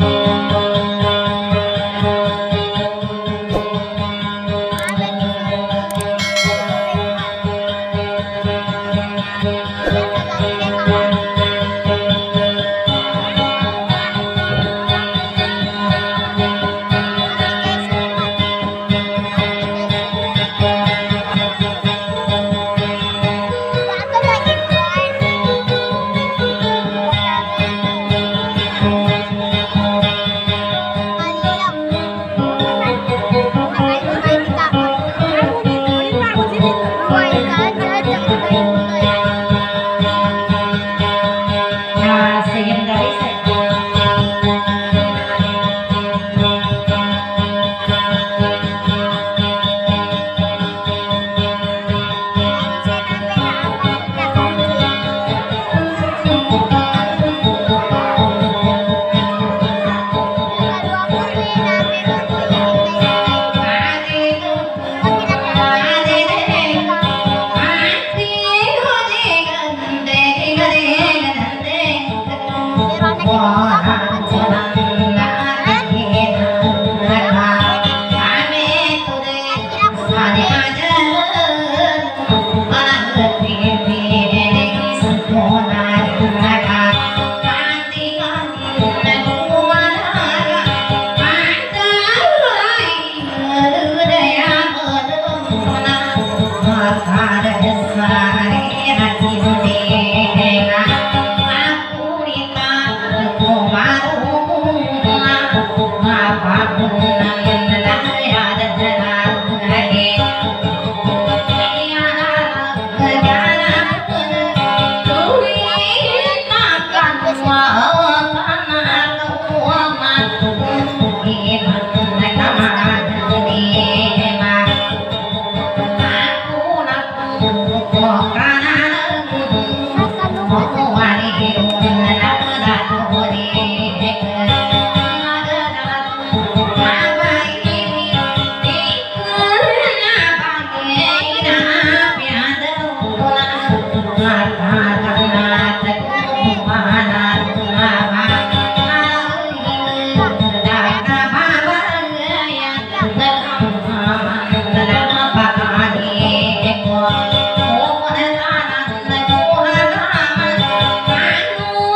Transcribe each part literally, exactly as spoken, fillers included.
Hãy subscribe cho kênh Ghiền Mì Gõ để không bỏ lỡ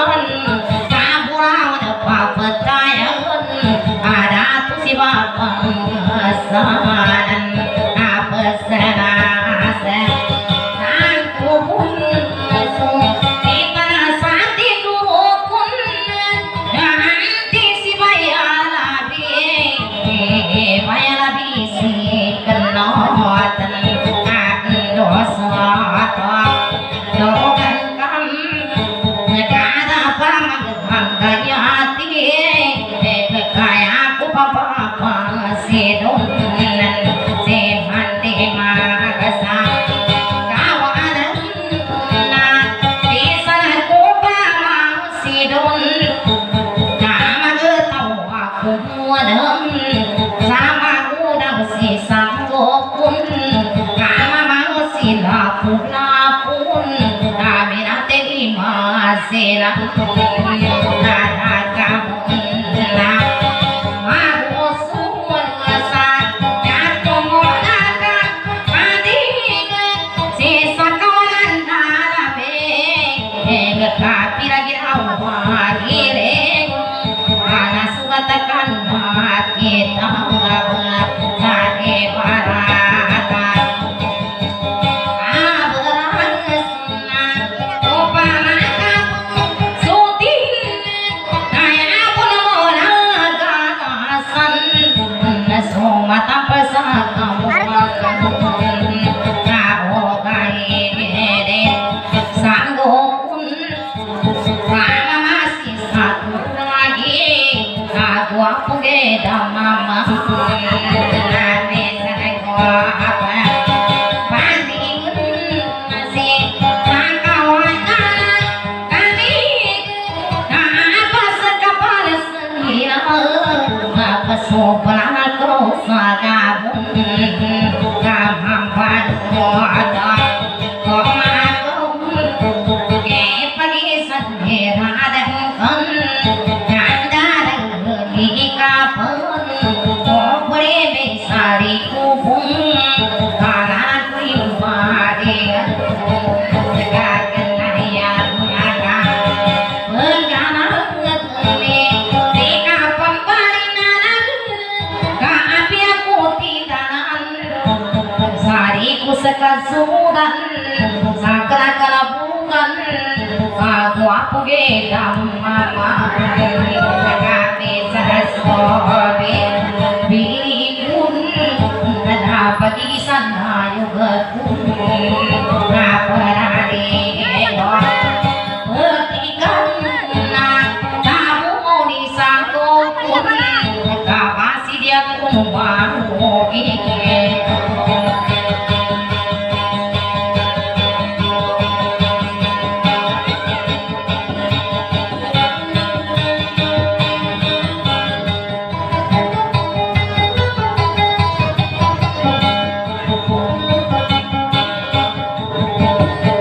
Thank you.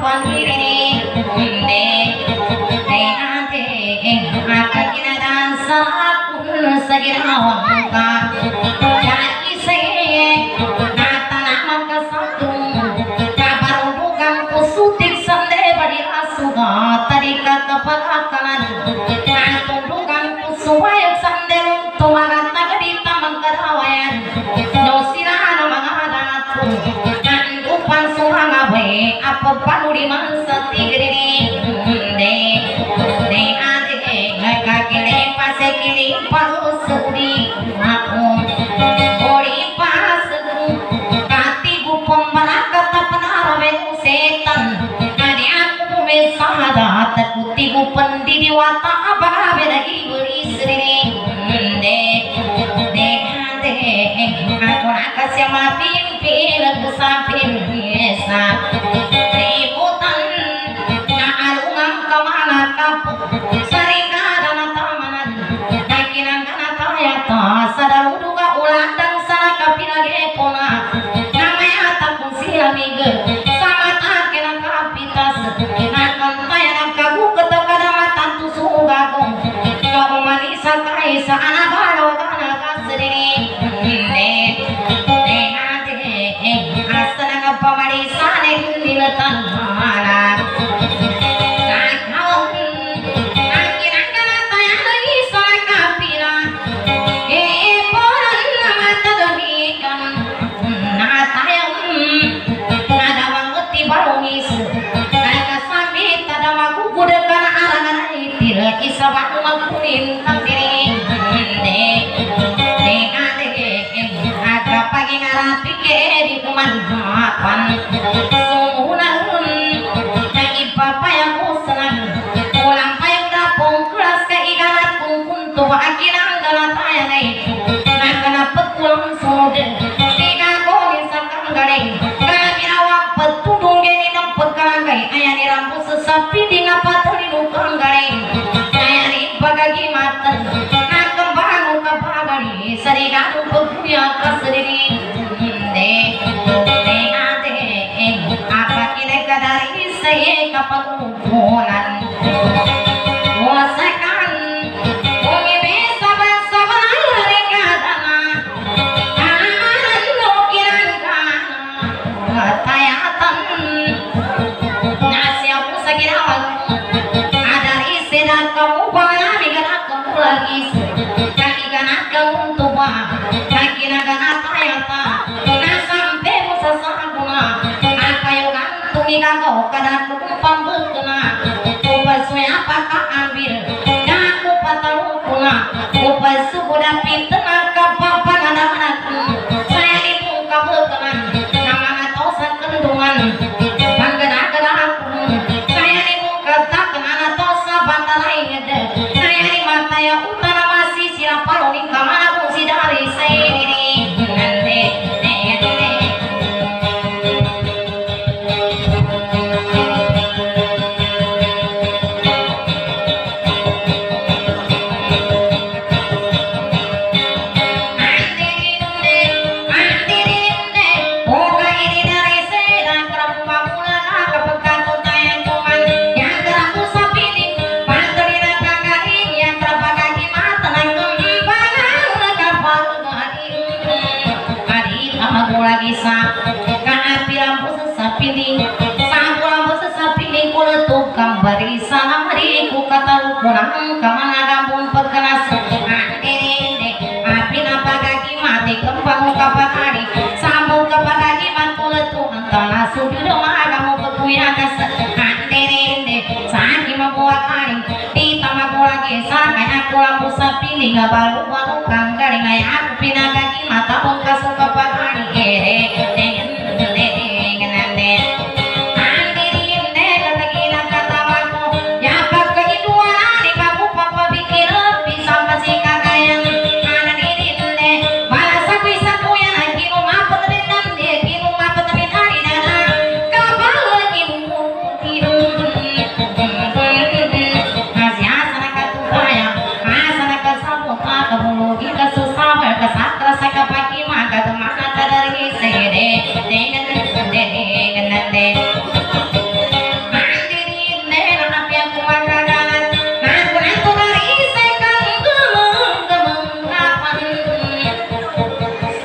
Kasatra sa kapaki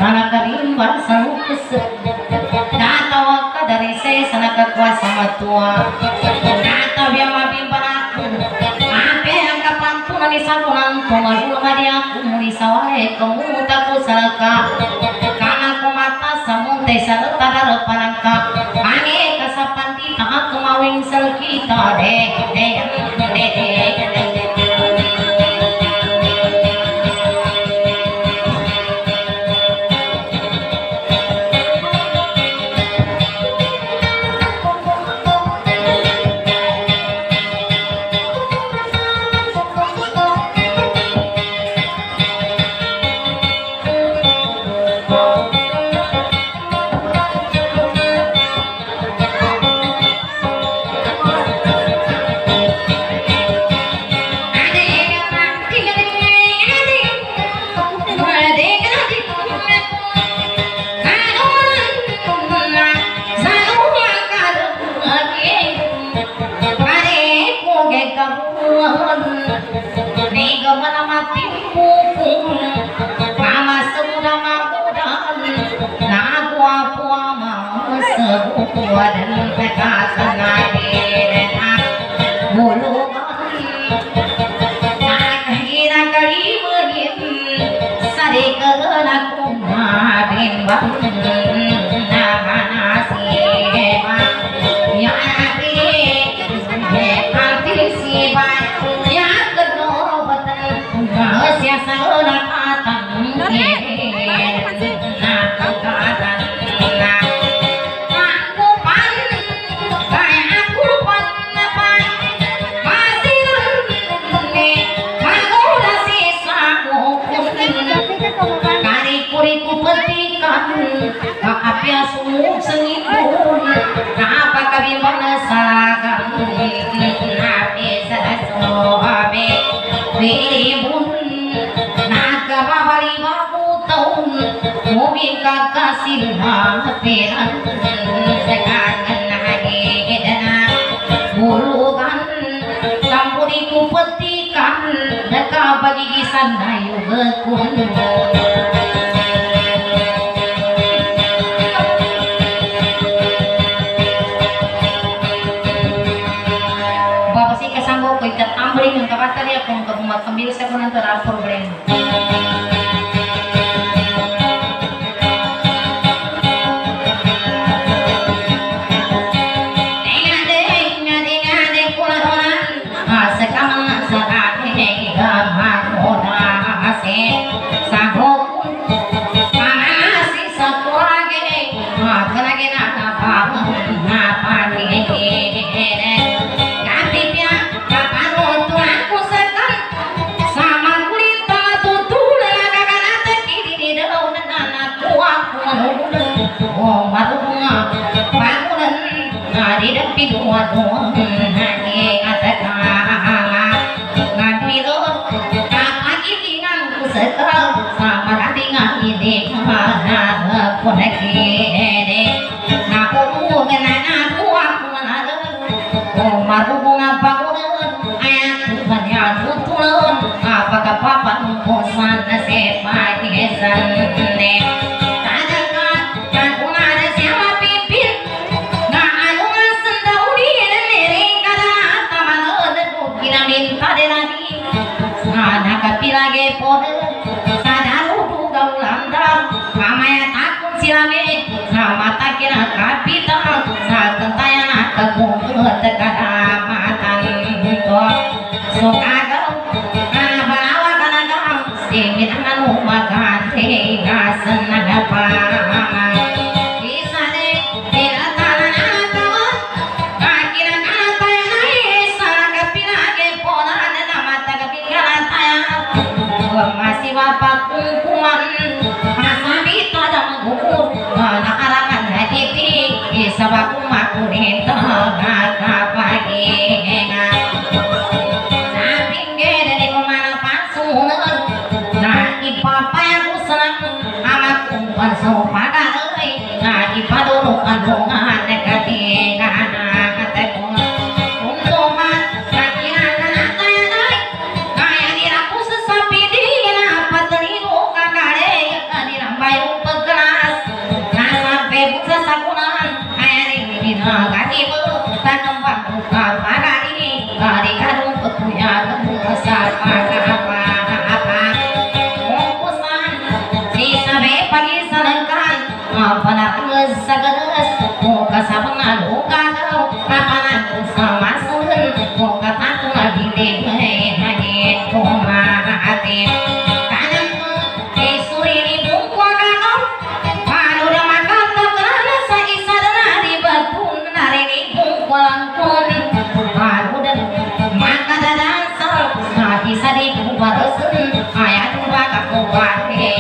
sana karimba salukes natawa ka dari saya sana kakuasa matua nata biama bimbanaku ape ang kapantunan ni sabunan tumadul ngadi aku muli sawale kemuta ku salaka kana ku mata samunte sarta harapanangka ange kasapanti tak kemawing sel kita de de de de de dan kekasih dan bulu nak kira kali berin sari kerana kumah bimbang nama nasi ya hati hati siapa ya kedua betul siasa nak atang nak kata apia sumuk sengipun apa kami menesakan api sesuabe ribun naga babari babu tahun mobil kakasih hapiran sekarang lagi dana bulukan campuriku petikan neka bagi kisan dayu bekun yang kapan ya kung kabumat kambil sa kunang tara problem dua dua hanya katakan ngambilon apa ini nang sekarang sama dengan ini mana pun lagi aku mengenai aku aku mengenai oh maru bunga bangunan ayat banyak tutulan apakah papan kosan sepa desan lagi pode sadaru duga ulanda kamaya takun silame sama takira kapita saat tentayana kegugur tekada matan ko sokagau kana balawa kana gam singit anu magante gasen nagapa masih bapak kumpulan masa kita dan gugur nak arangan hati sabak umatku di tengah pagi nah pinggir dari mana pasunan nah ipapa yang senang amat kumpulan sopada nah ipadulu kandungan ketika kataku untuk mat kakiran anak kayak diraku sesapi di apa terigu kakare kadirang bayu benar geus-geus muka sabeuna luka kau kapanan sama sureun muka tatuna dinding hajit kumaha ati kana isuri ni bungkul kau panuda maka tekerana saisadana di batun nari ni bungkulangkun panuda maka dadasal saisa di kubareun aya dua kakuwate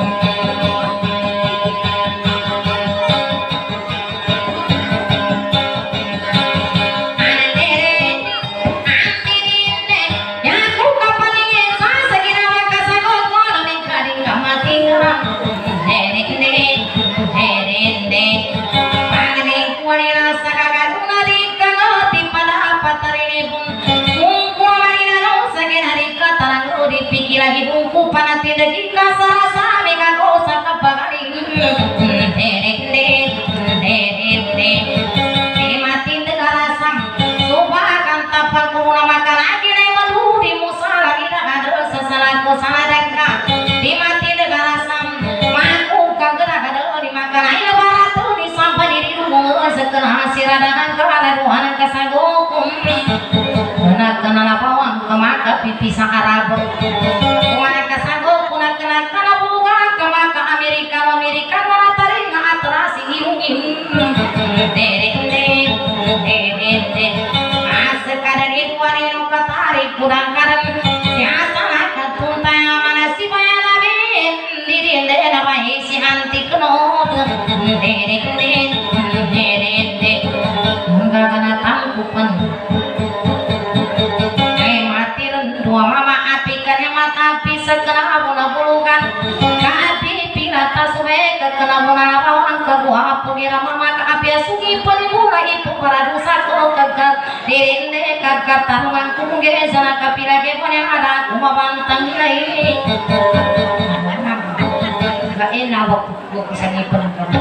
lagi bungku panati dagi kasar sami kago sakapagari derende derende mati negara sam subakan tapal kuruna makan lagi nai maduri musala ida ada sesalaku saladaka di mati negara sam maku kagera kada di makan ayo baratu di sampai di rumah sekenah siradanan kala ruhanan kasagokum kena kenal pawang kemaka pipi sakarab kumana kasanggo kuna kena kana bunga kemaka Amerika Amerika mana taring atrasi hiung-hiung derende derende asekada di kuari nu katarik kurang karan siasana katuntai mana si bayana bin dirinde na bae si anti kenot derende derende munga kana tangkupan dua mama api kanya mata api sekena abuna bulukan ka api pinata suwe kekena muna rawan ke buah punira mama ka api asugi pelimura ipu para dosa ko kagak dirinde kagak tarungan kumungge sana kapira ke pone ada kumabantang nilai gak enak waktu bisa ngipun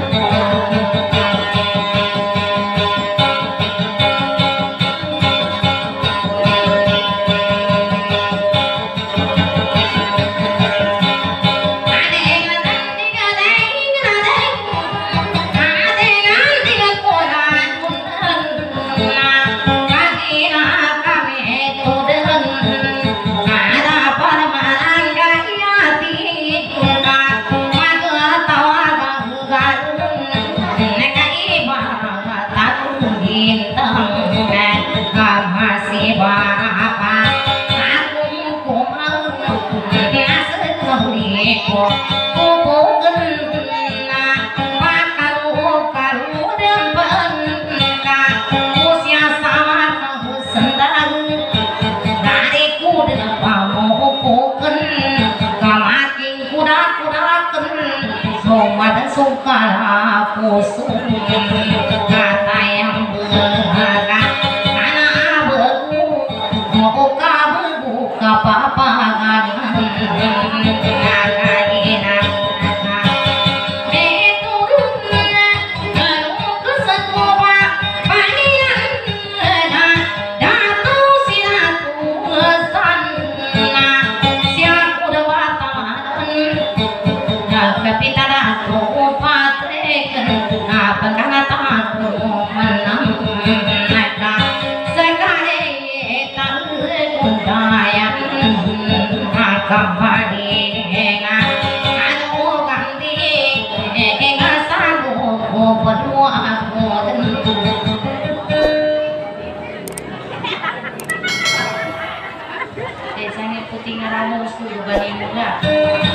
sukara pusung kata yang berharga mana beku mau kamu buka papangan Desanya putih ngaramus tuh juga muda.